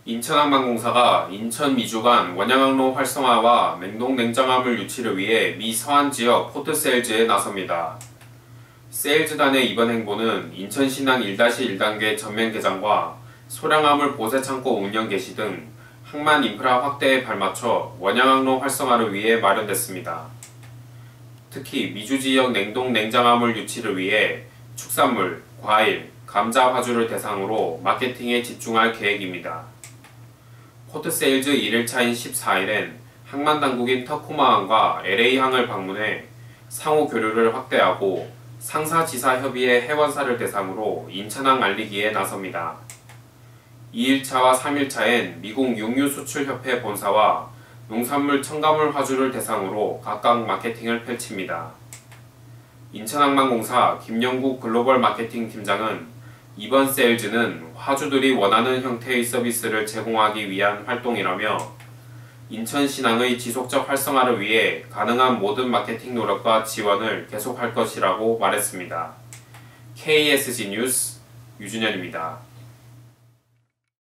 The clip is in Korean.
인천항만공사가 인천 미주간 원양항로 활성화와 냉동 냉장화물 유치를 위해 미 서안지역 포트세일즈에 나섭니다. 세일즈단의 이번 행보는 인천신항 1-1단계 전면 개장과 소량화물 보세창고 운영 개시 등 항만 인프라 확대에 발맞춰 원양항로 활성화를 위해 마련됐습니다. 특히 미주지역 냉동 냉장화물 유치를 위해 축산물, 과일, 감자 화주를 대상으로 마케팅에 집중할 계획입니다. 포트세일즈 1일차인 14일엔 항만당국인 터코마항과 LA항을 방문해 상호 교류를 확대하고 상사지사협의회 회원사를 대상으로 인천항 알리기에 나섭니다. 2일차와 3일차엔 미국 육류수출협회 본사와 농산물 첨가물 화주를 대상으로 각각 마케팅을 펼칩니다. 인천항만공사 김영국 글로벌 마케팅 팀장은 이번 세일즈는 화주들이 원하는 형태의 서비스를 제공하기 위한 활동이라며 인천신항의 지속적 활성화를 위해 가능한 모든 마케팅 노력과 지원을 계속할 것이라고 말했습니다. KSG 뉴스 유준현입니다.